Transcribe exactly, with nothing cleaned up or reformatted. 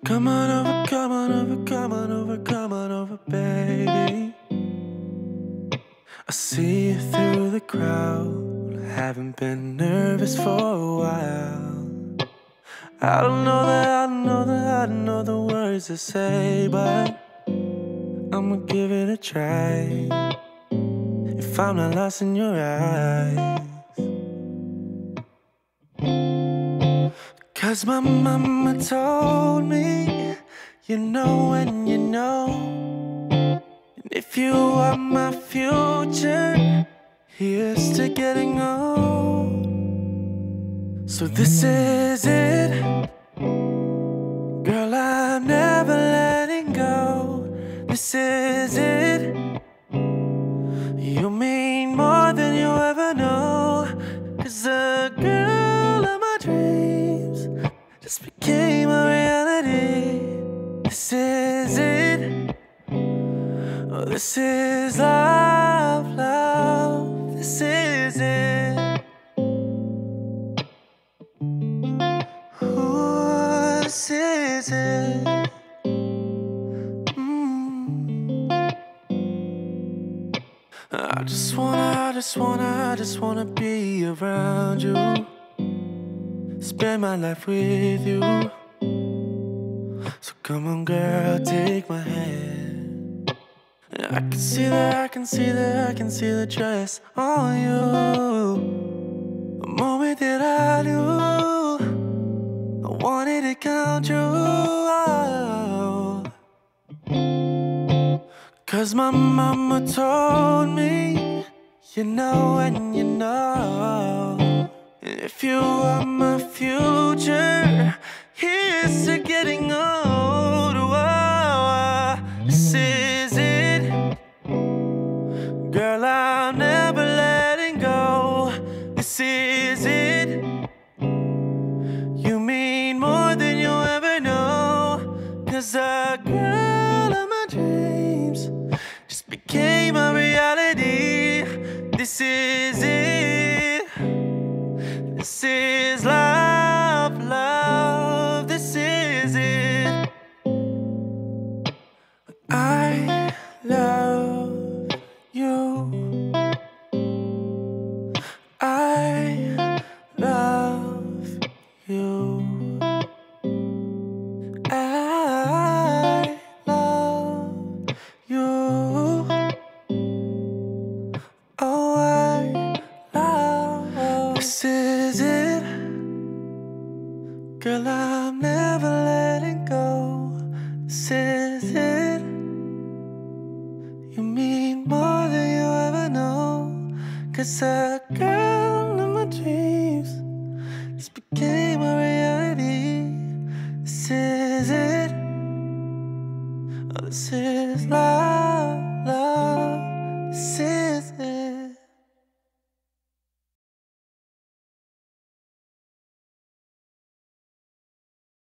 Come on over, come on over, come on over, come on over, baby. I see you through the crowd. Haven't been nervous for a while. I don't know that, I don't know that, I don't know the words to say, but I'ma give it a try. If I'm not lost in your eyes. Cause my mama told me, you know when you know. And if you are my future, here's to getting old. So this is it, girl, I'm never letting go. This is it, you mean more than you ever know. Cause the girl of my dreams just became a reality. This is it, oh, this is love, love, this is it. Ooh, this is it. Mm. I just wanna, I just wanna, I just wanna be around you, spend my life with you. So come on, girl, take my hand. I can see that, I can see that, I can see the dress on you. The moment that I knew, I wanted to come true. Cause my mama told me, you know and you know. If you are my future, here's to getting old. Whoa, this is it, girl, I'm never letting go. This is it, you mean more than you ever know. Cause the girl of my dreams just became a reality. This is it, this is love, love, this is it. I love you, I love you, I love you. Oh, I love. This is it, girl, I'm never letting go. This is it, you mean more than you ever know. Cause a girl in my dreams just became a reality. This is it, oh, this is life.